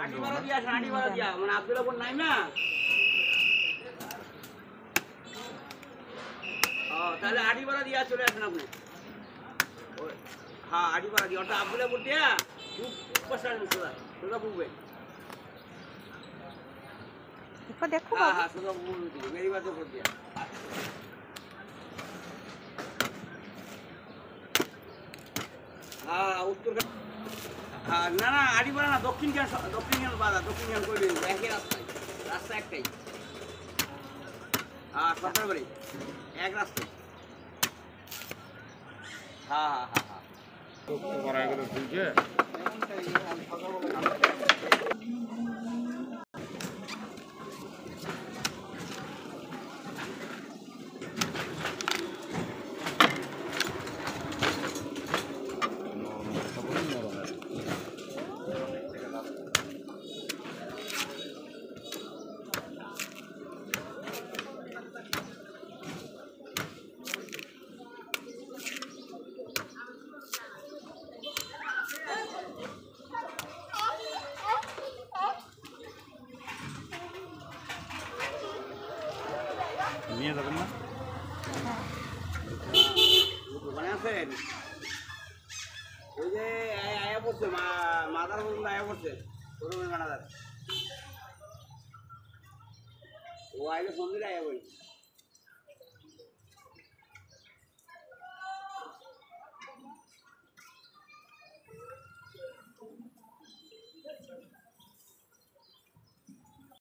আড়িবাড়া দিয়া মানে আব্দুল্লাহপুর নাই না। তাহলে আড়িবাড়া দিয়া চলে আসেন আপনি। হ্যাঁ আড়িবাড়া দিয়া ওটা আব্দুল্লাহপুর দিয়া সোজা সোজা পুকবে। দেখো হ্যাঁ হ্যাঁ সোজা মেরি বাজার উপর দিয়া। হ্যাঁ উত্তর না না আড়িবাড়া না দক্ষিণ জ্ঞান বাজার দক্ষিণ জ্ঞান করবি একই রাস্তায় রাস্তা একটাই। হ্যাঁ সরকার বাড়ি এক রাস্তায়। হ্যাঁ হ্যাঁ হ্যাঁ হ্যাঁ নিয়ে যাবেন না দোকানে আছেন ওই যে আয়া পড়ছে মাদার পর্যন্ত আয়া পড়ছে শোরুমের ম্যানেজার ও আইলে সন্ধ্যে আয়া বলি।